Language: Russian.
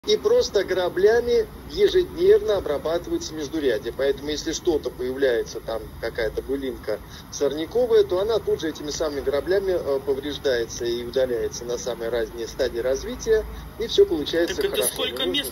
И просто граблями ежедневно обрабатывается междурядье. Поэтому если что-то появляется, там какая-то былинка сорняковая, то она тут же этими самыми граблями повреждается и удаляется на самые разные стадии развития, и все получается Так это хорошо. сколько мест